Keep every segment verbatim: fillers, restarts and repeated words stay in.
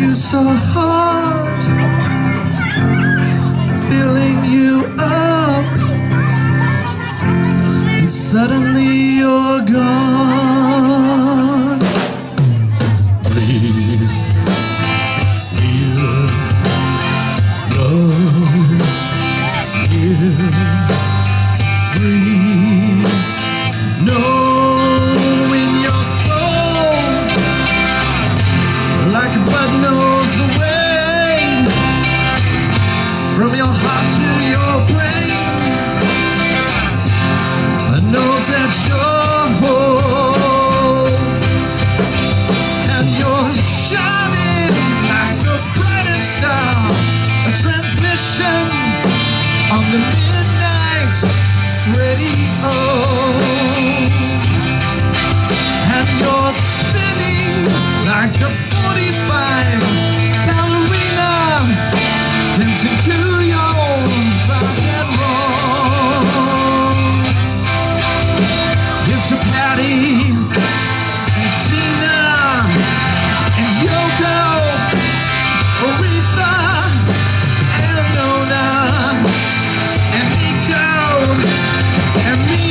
you so hard, filling you up, and suddenly you're gone. Breathe, feel, love, give, breathe, know in your soul, like a bud knows the way, from your heart to your brain, and knows that you're whole, and you're shining like the brightest star, a transmission on the midnight radio, and you're spinning like a forty-five ballerina, dancing to your rock and roll. It's a Patty and Gina and Yoko, Aretha and Nona and Nico and me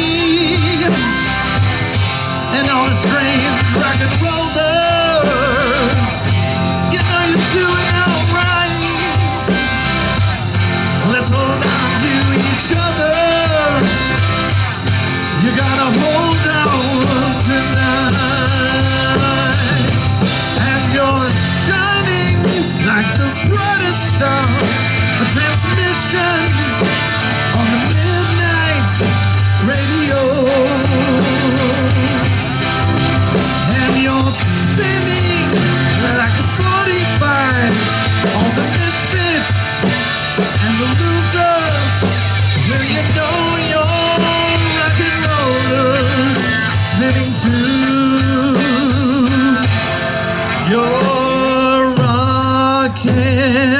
and all the strange rock and rollers. You know you're doing alright. Let's hold on to each other. You gotta hold on tonight. And you're shining like the brightest star, a transmission on the midnight radio, and you're spinning like a forty-five, all the misfits and the losers, well you know you're rock and rollers, spinning too, you're rocking.